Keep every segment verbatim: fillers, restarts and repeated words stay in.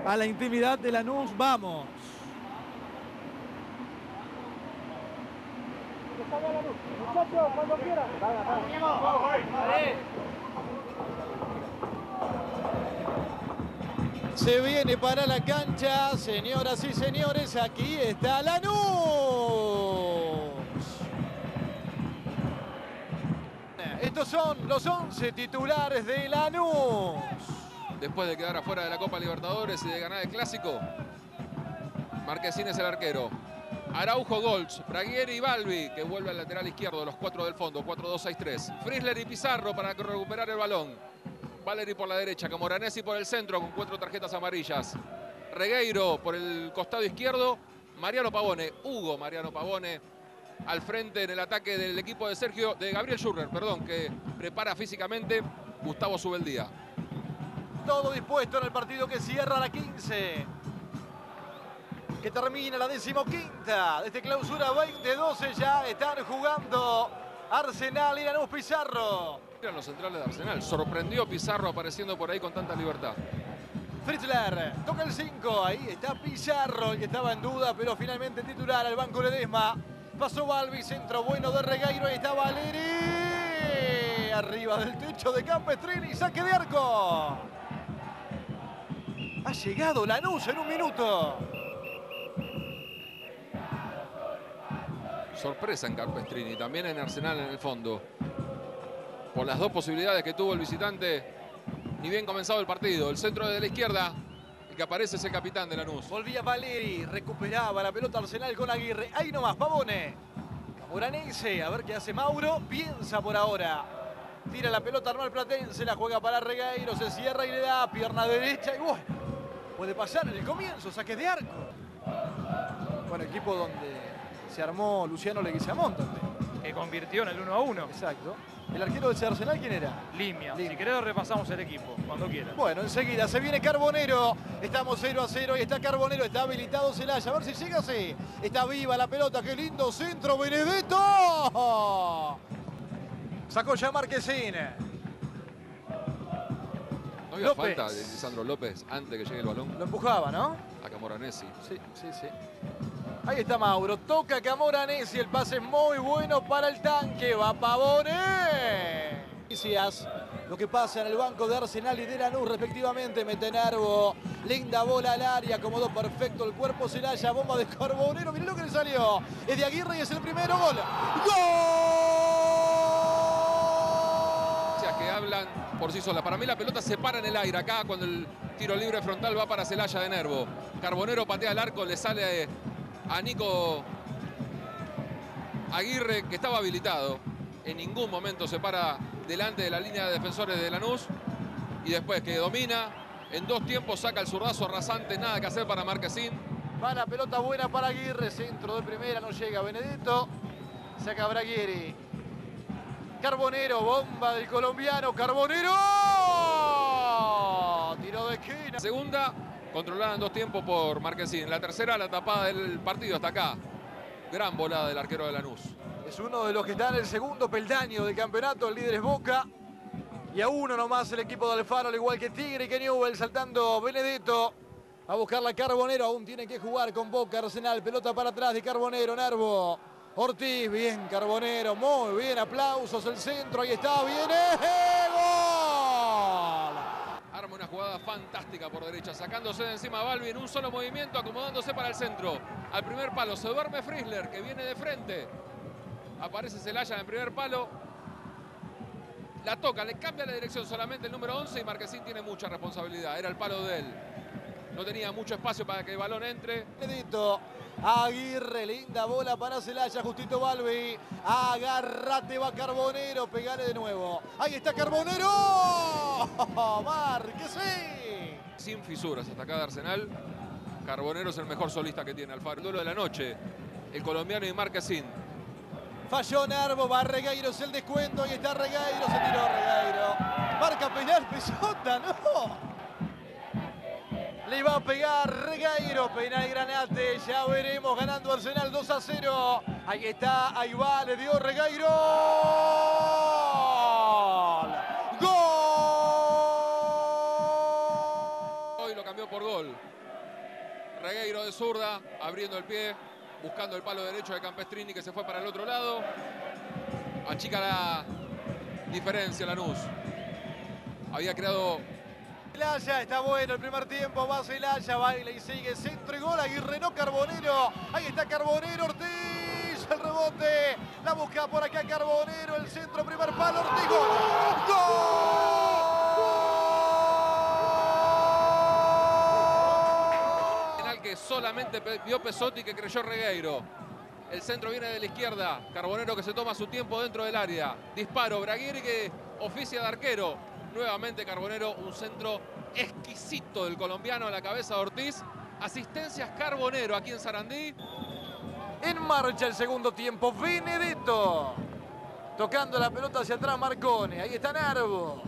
a la intimidad de Lanús. Vamos. Muchachos, cuando quieran. Se viene para la cancha, señoras y señores, aquí está Lanús. Estos son los once titulares de Lanús. Después de quedar afuera de la Copa Libertadores y de ganar el Clásico, Marquezín es el arquero. Araujo, Golch, Braguieri y Balbi, que vuelve al lateral izquierdo, los cuatro del fondo, cuatro dos seis tres. Frizzler y Pizarro para recuperar el balón. Valeri por la derecha, Camoranesi por el centro con cuatro tarjetas amarillas. Regueiro por el costado izquierdo. Mariano Pavone, Hugo Mariano Pavone, al frente en el ataque del equipo de Sergio, de Gabriel Schurrer, perdón, que prepara físicamente Gustavo Zubeldía. Todo dispuesto en el partido que cierra la quince. Que termina la decimoquinta de este clausura veinte doce. Ya están jugando Arsenal y Lanús. Pizarro. Eran los centrales de Arsenal. Sorprendió Pizarro apareciendo por ahí con tanta libertad. Fritzler toca el cinco. Ahí está Pizarro, el que estaba en duda, pero finalmente titular al banco Ledesma. Pasó Balbi, centro bueno de Regueiro. Ahí está Valeri. Arriba del techo de Campestrini. Saque de arco. Ha llegado Lanús en un minuto. Sorpresa en Campestrini, también en Arsenal en el fondo. Por las dos posibilidades que tuvo el visitante, ni bien comenzado el partido. El centro de la izquierda, el que aparece es el capitán de Lanús. Volvía Valeri, recuperaba la pelota Arsenal con Aguirre. Ahí nomás, Pavone. Camoranesi, a ver qué hace Mauro. Piensa por ahora. Tira la pelota Arnal Platense, la juega para Regueiro, se cierra y le da pierna derecha. Y bueno, puede pasar en el comienzo, saque de arco. Bueno, equipo donde se armó Luciano Leguizamón también. Que convirtió en el uno a uno. Exacto. ¿El arquero de Arsenal quién era? Limia. Limia. Si querés repasamos el equipo, cuando quieras. Bueno, enseguida se viene Carbonero. Estamos cero a cero y está Carbonero. Está habilitado Celaya. A ver si llega así. Está viva la pelota. Qué lindo centro. Benedetto. Sacó ya Marquezín. No había López. falta de Lisandro López antes que llegue el balón Lo empujaba, ¿no? a Camoranesi. Sí, sí, sí. Ahí está Mauro. Toca Camoranesi. El pase es muy bueno para el tanque. Va Pavone. Lo que pasa en el banco de Arsenal y de Lanús respectivamente. Mete Nervo. Linda bola al área. Acomodó perfecto el cuerpo. Celaya. Bomba de Carbonero. Mirá lo que le salió. Es de Aguirre y es el primero gol. ¡Gol! Que hablan por sí sola. Para mí la pelota se para en el aire acá cuando el tiro libre frontal va para Celaya de Nervo. Carbonero patea el arco, le sale a Nico Aguirre, que estaba habilitado. En ningún momento se para delante de la línea de defensores de Lanús. Y después que domina, en dos tiempos saca el zurdazo rasante, nada que hacer para Marquezín. Va la pelota buena para Aguirre, centro de primera, no llega Benedetto. Saca Braguieri. Carbonero, bomba del colombiano, Carbonero. Tiro de esquina. Segunda, controlada en dos tiempos por Marquezín. La tercera, la tapada del partido hasta acá. Gran volada del arquero de Lanús. Es uno de los que está en el segundo peldaño del campeonato, el líder es Boca. Y a uno nomás el equipo de Alfaro, al igual que Tigre y que Newell, saltando Benedetto a buscar la Carbonero. Aún tiene que jugar con Boca, Arsenal, pelota para atrás de Carbonero, Nervo. Ortiz, bien Carbonero, muy bien, aplausos, el centro, ahí está, viene, ¡gol! Arma una jugada fantástica por derecha, sacándose de encima a Balbi en un solo movimiento, acomodándose para el centro. Al primer palo se duerme Frizzler, que viene de frente. Aparece Celaya en el primer palo. La toca, le cambia la dirección solamente el número once y Marquezín tiene mucha responsabilidad. Era el palo de él. No tenía mucho espacio para que el balón entre. Benedetto. Aguirre, linda bola para Celaya, Justito Balbi. Agárrate, va Carbonero, pegale de nuevo. Ahí está Carbonero. Márquese. Sin fisuras hasta acá de Arsenal. Carbonero es el mejor solista que tiene Alfaro. El duelo de la noche, el colombiano y Marquezín. Falló Nervo, va Regueiro, es el descuento. Ahí está Regueiro, se tiró Regueiro. Marca penal, Pesota, no. Le va a pegar Regueiro, penal Granate, ya veremos, ganando Arsenal dos a cero. Ahí está, ahí va, le dio Regueiro. ¡Gol! Hoy lo cambió por gol. Regueiro de zurda, abriendo el pie, buscando el palo derecho de Campestrini, que se fue para el otro lado. Achica la diferencia Lanús. Había creado... Celaya, está bueno el primer tiempo, va Celaya, baila y sigue, centro y gol, Aguirre no Carbonero, ahí está Carbonero, Ortiz, el rebote, la busca por acá Carbonero, el centro, primer palo, Ortiz, gol, ¡gol! Penal que solamente vio Pesotti, que creyó Regueiro. El centro viene de la izquierda, Carbonero que se toma su tiempo dentro del área, disparo, Braguieri que oficia de arquero. Nuevamente Carbonero, un centro exquisito del colombiano a la cabeza de Ortiz. Asistencias Carbonero aquí en Sarandí. En marcha el segundo tiempo, Benedetto. Tocando la pelota hacia atrás Marcone, ahí está Narvo.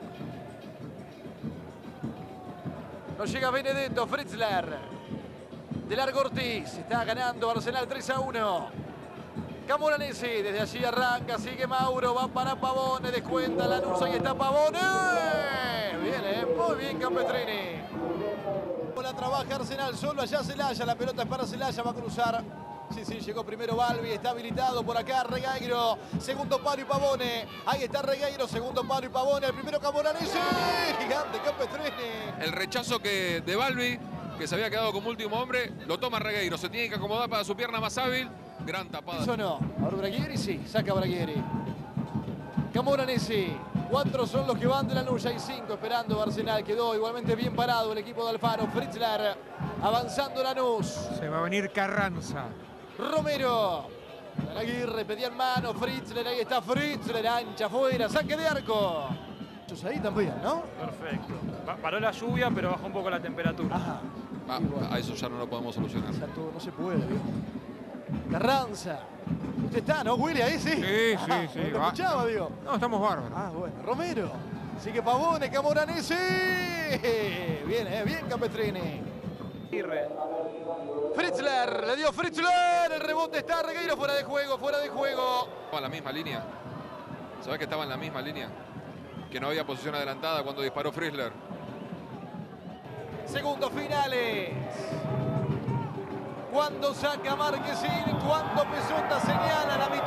No llega Benedetto, Fritzler. De largo Ortiz, está ganando Arsenal tres a uno. Camoranesi, desde allí arranca, sigue Mauro, va para Pavone, descuenta Lanús, ahí está Pavone. Bien, eh, muy bien Campestrini. La trabaja Arsenal, solo allá Celaya, la pelota es para Celaya, va a cruzar. Sí, sí, llegó primero Balbi, está habilitado por acá Regueiro, segundo palo y Pavone. Ahí está Regueiro, segundo palo y Pavone, el primero Camoranesi. Gigante Campestrini. El rechazo que de Balbi, que se había quedado como último hombre, lo toma Regueiro, se tiene que acomodar para su pierna más hábil. Gran tapada. Eso no. Ahora Braguieri sí, saca Braguieri. Camoranesi. Cuatro son los que van de Lanús, hay cinco esperando Arsenal. Quedó igualmente bien parado el equipo de Alfaro. Fritzler avanzando Lanús. Se va a venir Carranza. Romero. Aguirre pedía en mano. Fritzler, ahí está Fritzler. Ancha afuera, saque de arco. Ellos ahí también, ¿no? Perfecto. Pa- Paró la lluvia, pero bajó un poco la temperatura. Ajá. Ah, a eso ya no lo podemos solucionar. Ya todo no se puede, ¿vio? Carranza. Usted está, ¿no, Willy? Ahí sí. Sí, Ah, sí, sí. ¿lo va- escuchaba, digo? No, estamos bárbaros. Ah, bueno. Romero. Sigue Pavone, Camoranesi. Bien, eh, bien Campestrini. Aguirre. Fritzler, le dio Fritzler. El rebote está Regueiro fuera de juego, fuera de juego. Estaba en la misma línea. ¿Sabés que estaba en la misma línea? Que no había posición adelantada cuando disparó Fritzler. Segundos finales. Cuando saca Marquezín, cuando Pesota señala la